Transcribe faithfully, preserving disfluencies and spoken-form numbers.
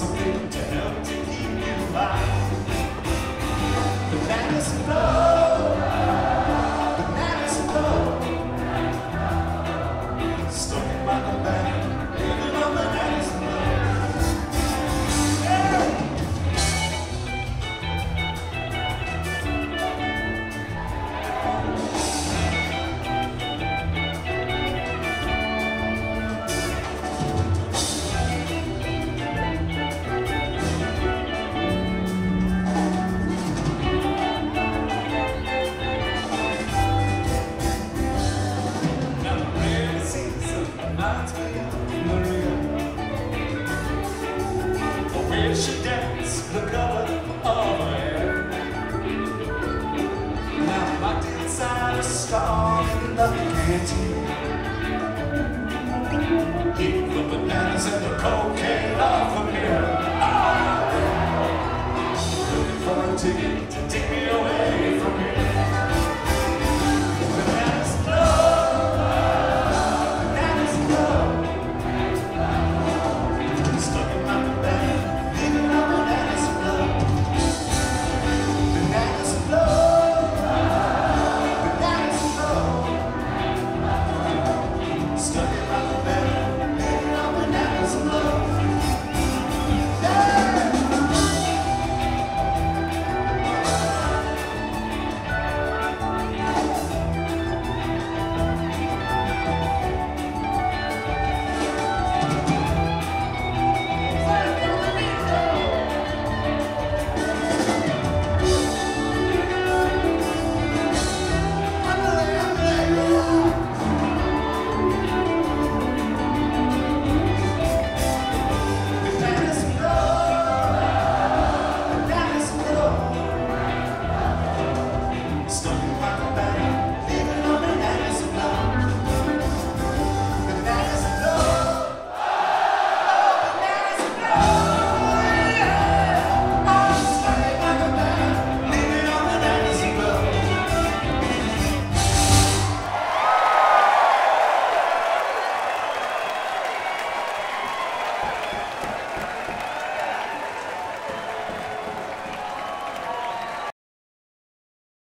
something to help to keep you alive. Bananas in love, bananas in love, stuck in my banana, living on bananas in love. Reminds me of Maria, the way she danced, the color of her hair. Now I'm locked inside a star in the canteen. Keep the bananas and the cocaine off of me.